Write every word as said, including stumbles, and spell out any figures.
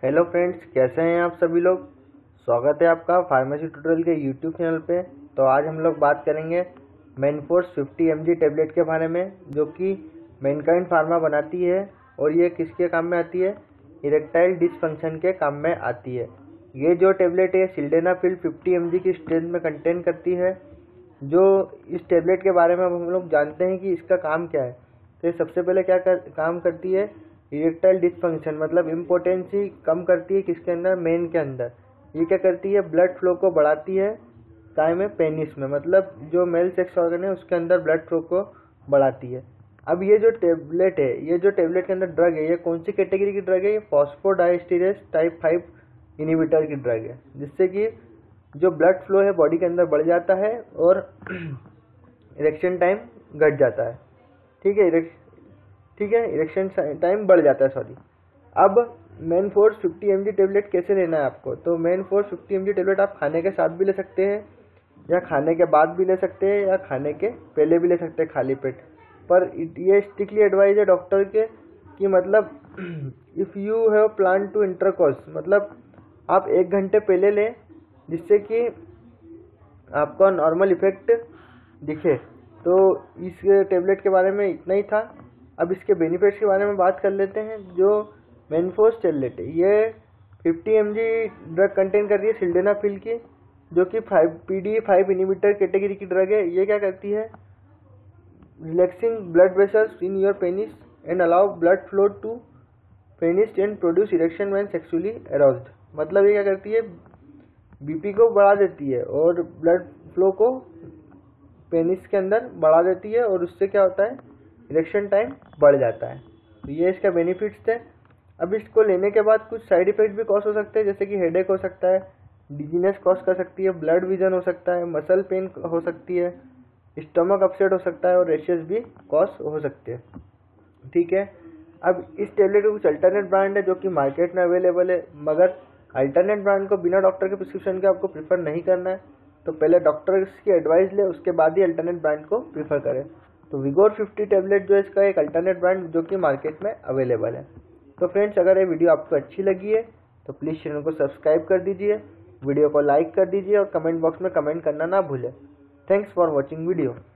Hello friends, कैसे हैं आप सभी लोग। स्वागत है आपका फार्मेसी ट्यूटोरियल के यूट्यूब चैनल पे। तो आज हम लोग बात करेंगे Manforce fifty M G tablet के बारे में, जो कि मैनकाइंड फार्मा बनाती है और ये किसके काम में आती है, इरेक्टाइल डिसफंक्शन के काम में आती है। ये जो टेबलेट है सिल्डेनाफिल फिफ्टी एम जी की स्ट्रेंथ में कंटेन करती है। जो इस टेबलेट के बारे में अब हम लोग जानते हैं कि इसका काम क्या है। तो ये सबसे पहले क्या कर, काम करती है, इरेक्टाइल डिसफंक्शन मतलब इम्पोर्टेंसी कम करती है। किसके अंदर, मेन के अंदर। ये क्या करती है, ब्लड फ्लो को बढ़ाती है काय में, पेनिस में, मतलब जो मेल सेक्स ऑर्गन है उसके अंदर ब्लड फ्लो को बढ़ाती है। अब ये जो टेबलेट है, ये जो टेबलेट के अंदर ड्रग है, ये कौन सी कैटेगरी की ड्रग है, ये फॉस्फोडाइस्टीरेज टाइप फाइव इनिबिटर की ड्रग है, जिससे कि जो ब्लड फ्लो है बॉडी के अंदर बढ़ जाता है और इरेक्शन टाइम घट जाता है। ठीक है, ठीक है इरेक्शन टाइम बढ़ जाता है, सॉरी। अब Manforce fifty M G tablet कैसे लेना है आपको, तो Manforce fifty M G tablet आप खाने के साथ भी ले सकते हैं, या खाने के बाद भी ले सकते हैं, या खाने के पहले भी ले सकते हैं खाली पेट। पर ये स्ट्रिक्टली एडवाइज है डॉक्टर के कि मतलब if you have plan to intercourse, मतलब आप एक घंटे पहले लें, जिससे कि आपका नॉर्मल इफेक्ट दिखे। तो इस टेबलेट के बारे में इतना ही था। अब इसके बेनिफिट्स के बारे में बात कर लेते हैं। जो मैनफोर्स टेबलेट है, ये fifty M G drug contain कर रही है सिल्डेनाफिल की, जो कि five P D five inhibitor category की ड्रग है। ये क्या करती है, relaxing blood vessels in your penis and allow blood flow to penis and produce erection when sexually aroused. मतलब ये क्या करती है, बीपी को बढ़ा देती है और ब्लड फ्लो को पेनिस के अंदर बढ़ा देती है, और उससे क्या होता है, इरेक्शन टाइम बढ़ जाता है। तो ये इसका बेनिफिट्स थे। अब इसको लेने के बाद कुछ साइड इफेक्ट भी कॉज हो सकते हैं, जैसे कि हेडेक हो सकता है, डिजीनेस कॉज कर सकती है, ब्लड विजन हो सकता है, मसल पेन हो सकती है, स्टमक अपसेट हो सकता है, और रेशेस भी कॉज हो सकते हैं। ठीक है, अब इस टेबलेट के कुछ अल्टरनेट ब्रांड है जो कि मार्केट में अवेलेबल है, मगर अल्टरनेट ब्रांड को बिना डॉक्टर के प्रिस्क्रिप्शन के आपको प्रीफर नहीं करना है। तो पहले डॉक्टर की एडवाइस ले, उसके बाद ही अल्टरनेट ब्रांड को प्रीफर करें। तो विगोर फिफ्टी टेबलेट जो इसका एक अल्टरनेट ब्रांड जो कि मार्केट में अवेलेबल है। तो फ्रेंड्स, अगर ये वीडियो आपको अच्छी लगी है तो प्लीज़ चैनल को सब्सक्राइब कर दीजिए, वीडियो को लाइक कर दीजिए और कमेंट बॉक्स में कमेंट करना ना भूलें। Thanks for watching video.